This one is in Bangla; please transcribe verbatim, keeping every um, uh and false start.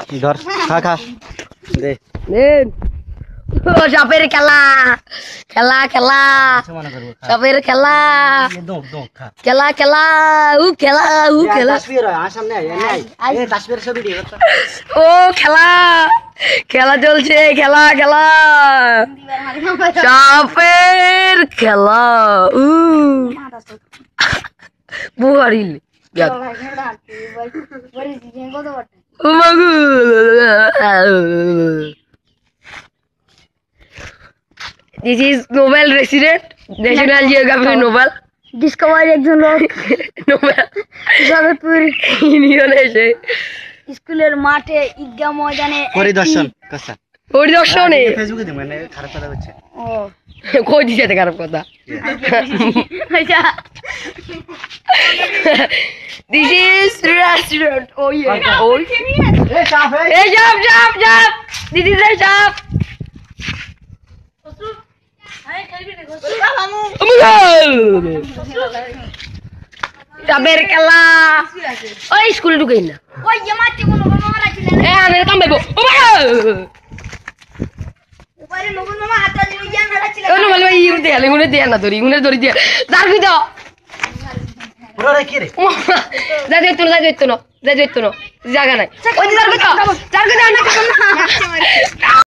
ধর খা খা দে নেন ও সাপের খেলা খেলা খেলা মনে করব সাপের খেলা দম দম খা খেলা খেলা উ খেলা উ খেলা তাসবীর আ সামনে আয় আয় এই তাসবীর ছবি দিও ও খেলা খেলা চলছে খেলা খেলা সাপের খেলা উ বুহারিল ও মাগু This is Nobel resident, National Geographic Nobel. Discovery একজন লোক Nobel. জগৎপুর ইউনিয়ন এসে স্কুলের মাঠে ঈদগাহ ময়দানে পরিদর্শন কথা পরিদর্শনে ফেসবুকে দিই মানে খারাপ কথা হচ্ছে ও কই দিছে এত খারাপ কথা আচ্ছা This is restaurant. Oh yeah. Oh. এই চাপ এই Hey, jump, jump, jump. This is a jump. সাপের খেলা ওই স্কুল ঢুকেই না ওই যে মাটি কোনো মারা ছিল এ আনে কাম বাইবো ও বাবা ওরে নবুন মামা হাত দিয়ে জান মারা ছিল ও নো বলবা ইউ দে আলে গুনে দে না ধরি গুনে ধরি দে দার কি দাও পুরো রে কি রে যা দে তুনো যা দে তুনো যা দে তুনো জায়গা নাই ওই দার কি দাও দার কি দাও না